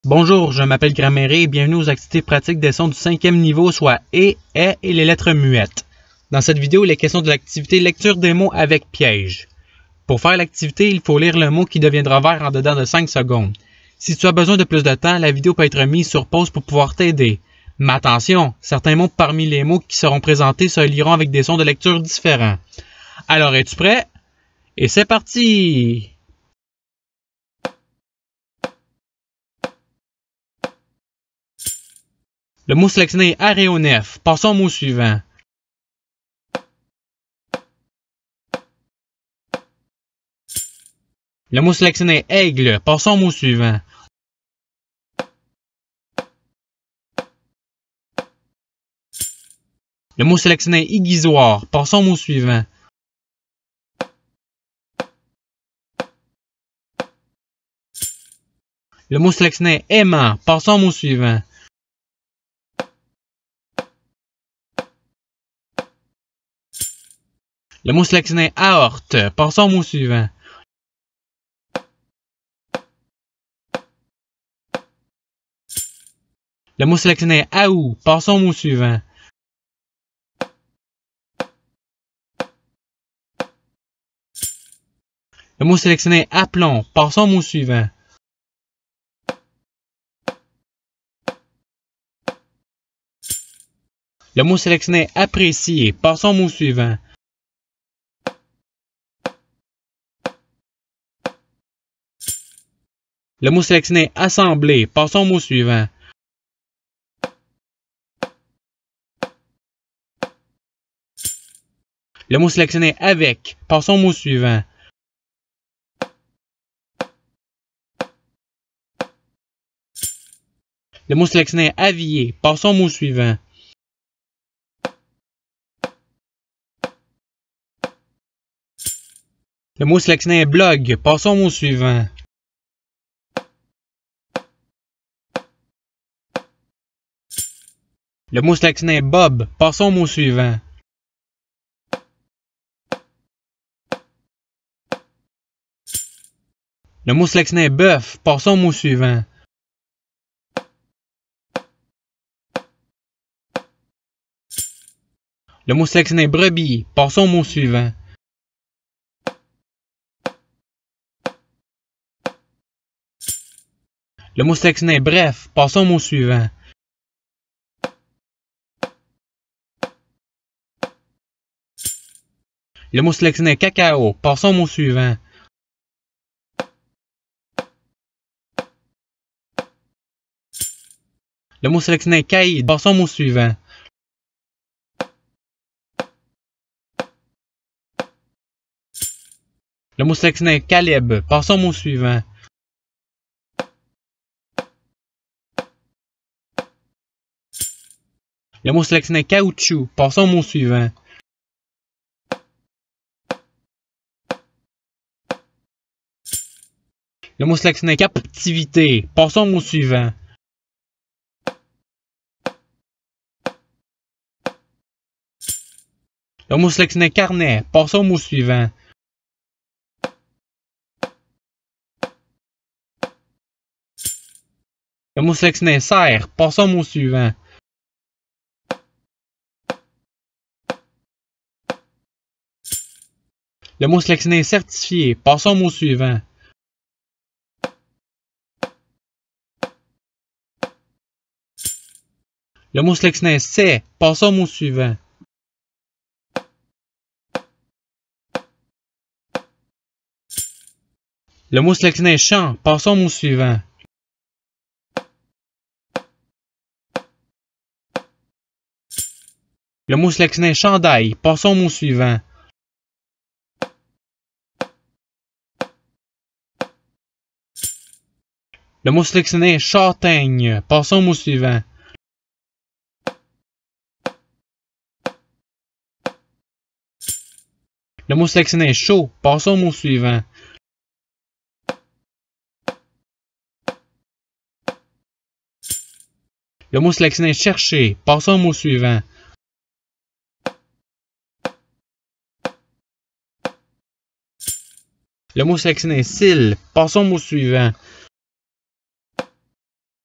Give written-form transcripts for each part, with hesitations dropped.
Bonjour, je m'appelle Grammaire et bienvenue aux activités pratiques des sons du 5e niveau, soit et les lettres muettes. Dans cette vidéo, il est question de l'activité lecture des mots avec piège. Pour faire l'activité, il faut lire le mot qui deviendra vert en dedans de 5 secondes. Si tu as besoin de plus de temps, la vidéo peut être mise sur pause pour pouvoir t'aider. Mais attention, certains mots parmi les mots qui seront présentés se liront avec des sons de lecture différents. Alors, es-tu prêt? Et c'est parti! Le mot sélectionné est aéronef. Passons au mot suivant. Le mot sélectionné est aigle. Passons au mot suivant. Le mot sélectionné est aiguisoire. Passons au mot suivant. Le mot sélectionné est aimant. Passons au mot suivant. Le mot sélectionné est aorte. Passons au mot suivant. Le mot sélectionné est aou. Passons au mot suivant. Le mot sélectionné est aplomb. Passons au mot suivant. Le mot sélectionné est apprécié. Passons au mot suivant. Le mot sélectionné est assemblé. Passons au mot suivant. Le mot sélectionné est avec. Passons au mot suivant. Le mot sélectionné est habillé. Passons au mot suivant. Le mot sélectionné est blog. Passons au mot suivant. Le mot sélectionné est Bob. Passons au mot suivant. Le mot sélectionné est bœuf. Passons au mot suivant. Le mot sélectionné est brebis. Passons au mot suivant. Le mot sélectionné est bref. Passons au mot suivant. Le mot sélectionné est cacao. Passons au mot suivant. Le mot sélectionné est caïd. Passons au mot suivant. Le mot sélectionné est Caleb. Passons au mot suivant. Le mot sélectionné est caoutchouc. Passons au mot suivant. Le mot sélectionné est captivité. Passons au mot suivant. Le mot sélectionné est carnet. Passons au mot suivant. Le mot sélectionné est serre. Passons au mot suivant. Le mot sélectionné est certifié. Passons au mot suivant. Le mot sélectionné est c'est. Passons au mot suivant. Le mot sélectionné est champ. Passons au mot suivant. Le mot sélectionné est chandail. Passons au mot suivant. Le mot sélectionné est châtaigne. Passons au mot suivant. Le mot sélectionné est chaud. Passons au mot suivant. Le mot sélectionné est chercher. Passons au mot suivant. Le mot sélectionné est cils. Passons au mot suivant.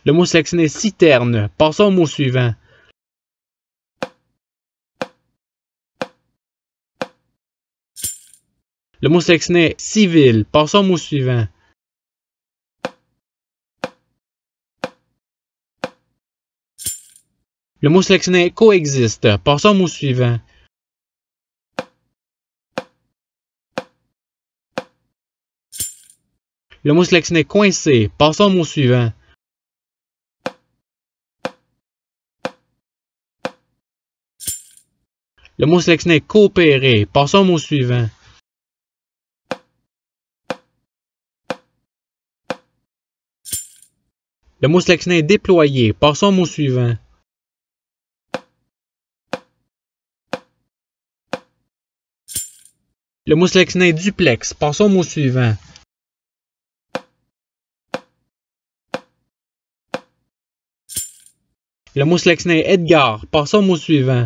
Le mot sélectionné citerne. Passons au mot suivant. Le mot sélectionné civil. Passons au mot suivant. Le mot sélectionné coexiste. Passons au mot suivant. Le mot sélectionné coincé. Passons au mot suivant. Le mot sélectionné coopérer. Passons au mot suivant. Le mot sélectionné déployer. Passons au mot suivant. Le mot sélectionné duplex. Passons au mot suivant. Le mot sélectionné Edgar. Passons au mot suivant.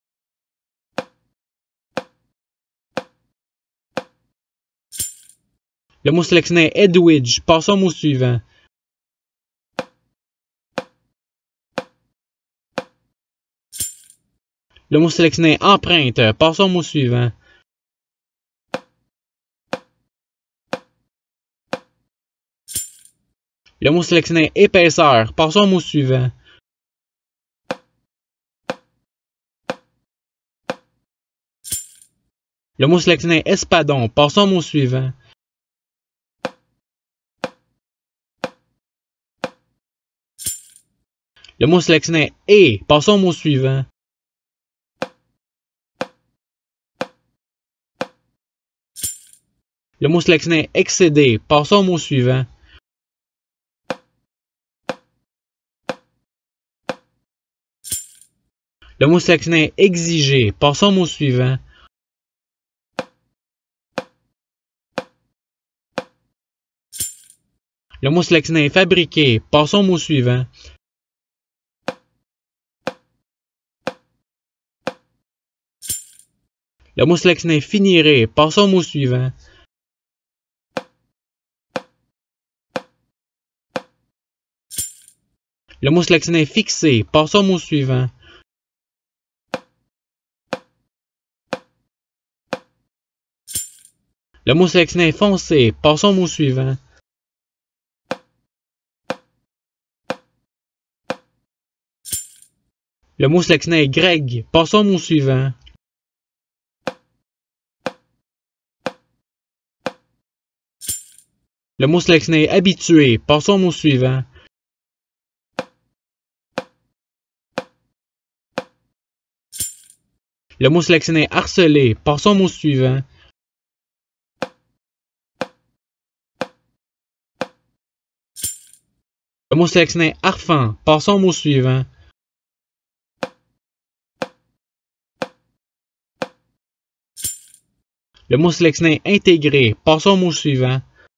Le mot sélectionné Edwidge. Passons au mot suivant. Le mot sélectionné empreinte. Passons au mot suivant. Le mot sélectionné épaisseur. Passons au mot suivant. Le mot sélectionné espadon. Passons au mot suivant. Le mot sélectionné et. Passons au mot suivant. Le mot sélectionné excéder. Passons au mot suivant. Le mot sélectionné exiger. Passons au mot suivant. Le mot sélectionné fabriquer. Passons au mot suivant. Le mot sélectionné finirait. Passons au mot suivant. Le mot sélectionné fixer. Passons au mot suivant. Le mot sélectionné foncé. Passons au mot suivant. Le mot sélectionné grec. Passons au mot suivant. Le mot sélectionné habitué. Passons au mot suivant. Le mot sélectionné harceler. Passons au mot suivant. Le mot sélectionné harfang. Passons au mot suivant. Le mot sélectionné intégrer. Passons au mot suivant.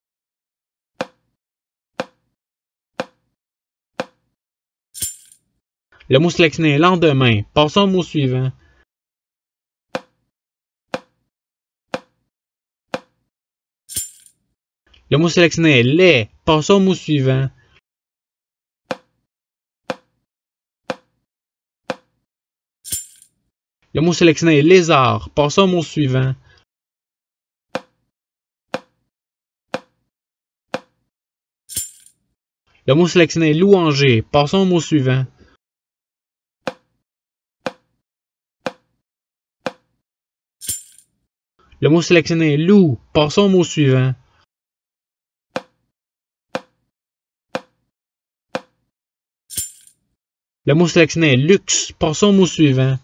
Le mot sélectionné lendemain. Passons au mot suivant. Le mot sélectionné lait. Passons au mot suivant. Le mot sélectionné lézard. Passons au mot suivant. Le mot sélectionné louanger. Passons au mot suivant. Le mot sélectionné loup. Passons au mot suivant. Le mot sélectionné luxe. Passons au mot suivant.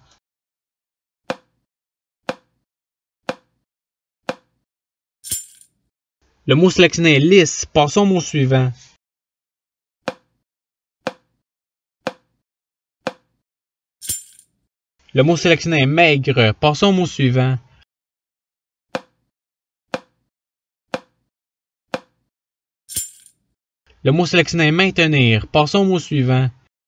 Le mot sélectionné lisse. Passons au mot suivant. Le mot sélectionné maigre. Passons au mot suivant. Le mot sélectionné maintenir. Passons au mot suivant.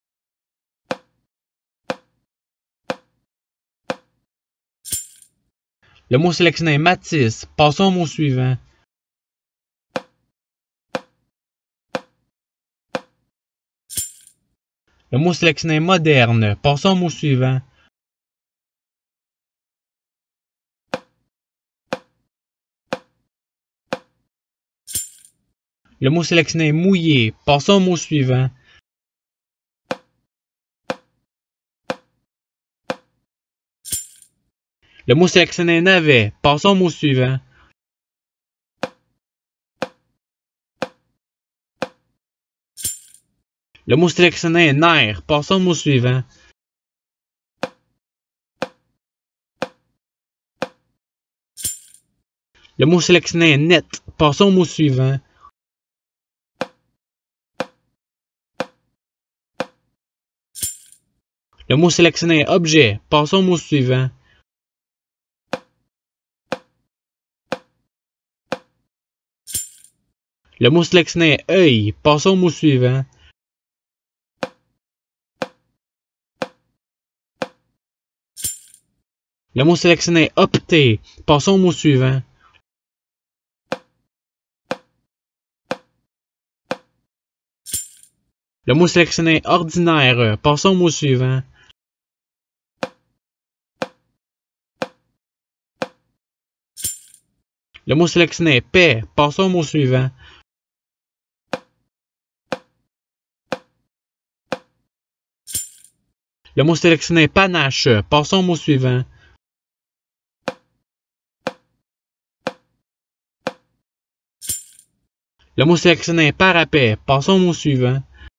Le mot sélectionné Matisse. Passons au mot suivant. Le mot sélectionné moderne. Passons au mot suivant. Le mot sélectionné mouillé. Passons au mot suivant. Le mot sélectionné navet. Passons au mot suivant. Le mot sélectionné nerf. Passons au mot suivant. Le mot sélectionné net. Passons au mot suivant. Le mot sélectionné objet. Passons au mot suivant. Le mot sélectionné œil. Passons au mot suivant. Le mot sélectionné opté. Passons au mot suivant. Le mot sélectionné ordinaire. Passons au mot suivant. Le mot sélectionné paix. Passons au mot suivant. Le mot sélectionné panache. Passons au mot suivant. Le mot sélectionné parapet. Passons au mot suivant.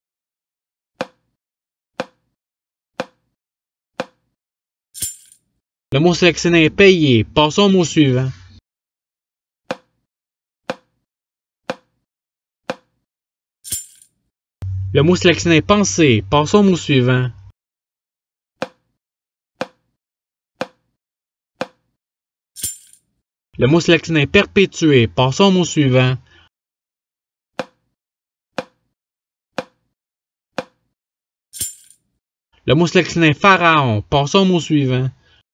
Le mot sélectionné payé. Passons au mot suivant. Le mot sélectionné penser. Passons au mot suivant. Le mot sélectionné perpétuer. Passons au mot suivant. Le mot sélectionné pharaon. Passons au mot suivant.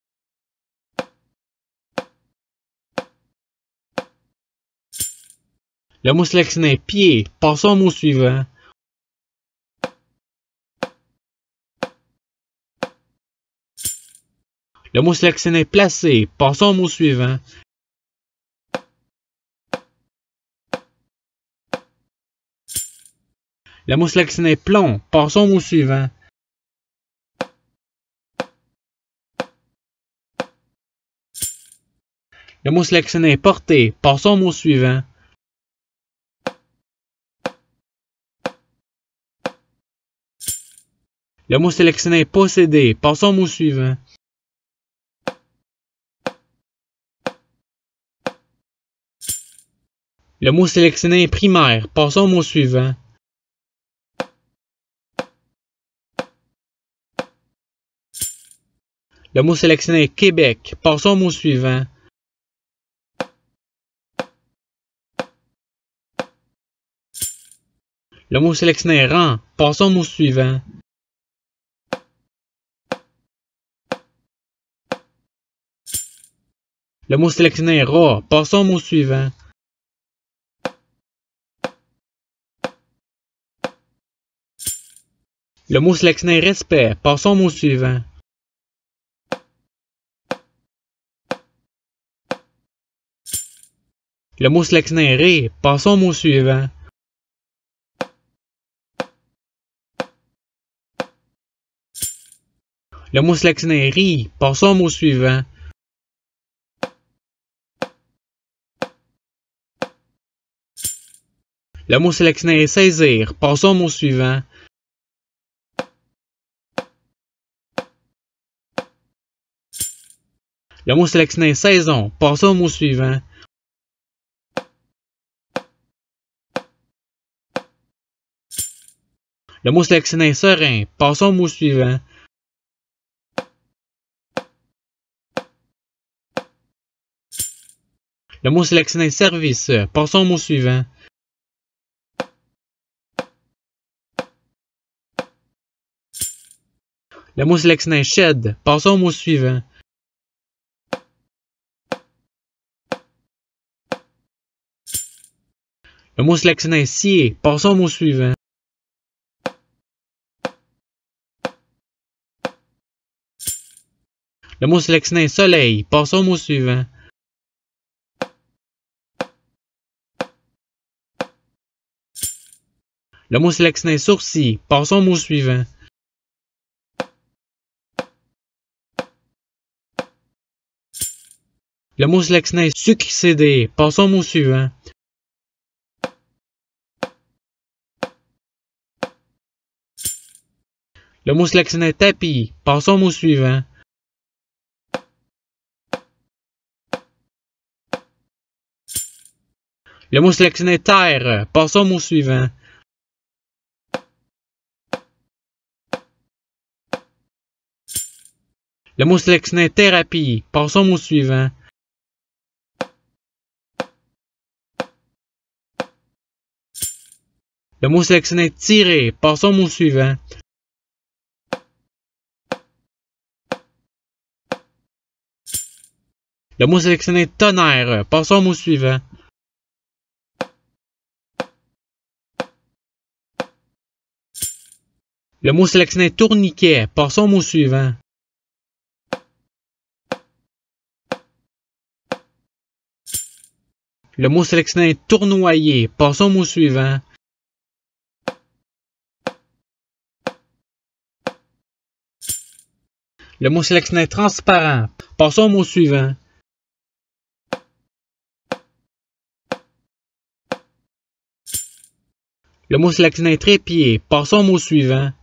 Le mot sélectionné pied. Passons au mot suivant. Le mot sélectionné placé. Passons au mot suivant. Le mot sélectionné plomb. Passons au mot suivant. Le mot sélectionné porté. Passons au mot suivant. Le mot sélectionné posséder. Passons au mot suivant. Le mot sélectionné primaire. Passons au mot suivant. Le mot sélectionné Québec. Passons au mot suivant. Le mot sélectionné rang. Passons au mot suivant. Le mot sélectionné rat. Passons au mot suivant. Le mot sélectionné respect. Passons au mot suivant. Le mot sélectionné ré. Passons au mot suivant. Le mot sélectionné riz. Passons au mot suivant. Le mot sélectionné saisir. Passons au mot suivant. Le mot sélectionné saison. Passons au mot suivant. Le mot sélectionné serein. Passons au mot suivant. Le mot sélectionné service. Passons au mot suivant. Le mot sélectionné shed. Passons au mot suivant. Le mot sélectionné scier. Passons au mot suivant. Le mot sélectionné soleil. Passons au mot suivant. Le mot sélectionné sourcil. Passons au mot suivant. Le mot sélectionné succédé. Passons au mot suivant. Le mot sélectionné tapis. Passons au mot suivant. Le mot sélectionné terre. Passons au mot suivant. Le mot sélectionné thérapie. Passons au mot suivant. Le mot sélectionné tirer. Passons au mot suivant. Le mot sélectionné tonnerre. Passons au mot suivant. Le mot sélectionné tourniquet. Passons au mot suivant. Le mot sélectionné tournoyer. Passons au mot suivant. Le mot sélectionné transparent. Passons au mot suivant. Le mot sélectionné trépied. Passons au mot suivant.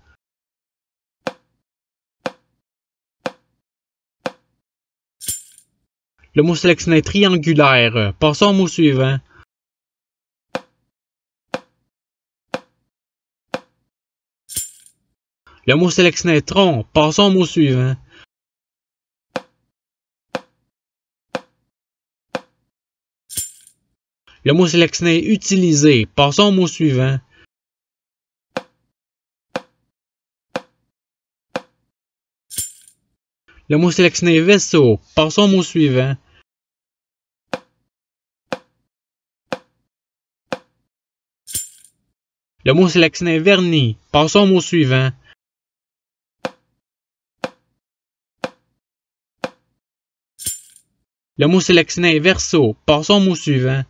Le mot sélectionné triangulaire. Passons au mot suivant. Le mot sélectionné tronc. Passons au mot suivant. Le mot sélectionné utilisé. Passons au mot suivant. Le mot sélectionné vaisseau. Passons au mot suivant. Le mot sélectionné vernis. Passons au mot suivant. Le mot sélectionné verso. Passons au mot suivant.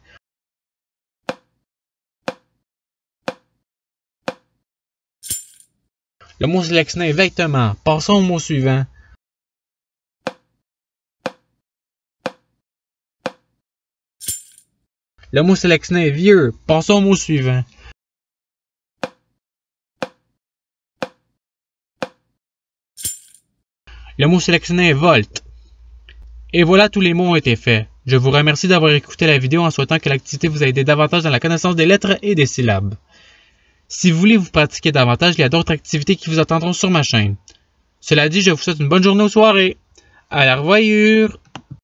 Le mot sélectionné vêtement. Passons au mot suivant. Le mot sélectionné vieux. Passons au mot suivant. Le mot sélectionné volt. Et voilà, tous les mots ont été faits. Je vous remercie d'avoir écouté la vidéo en souhaitant que l'activité vous ait aidé davantage dans la connaissance des lettres et des syllabes. Si vous voulez vous pratiquer davantage, il y a d'autres activités qui vous attendront sur ma chaîne. Cela dit, je vous souhaite une bonne journée ou soirée. À la revoyure!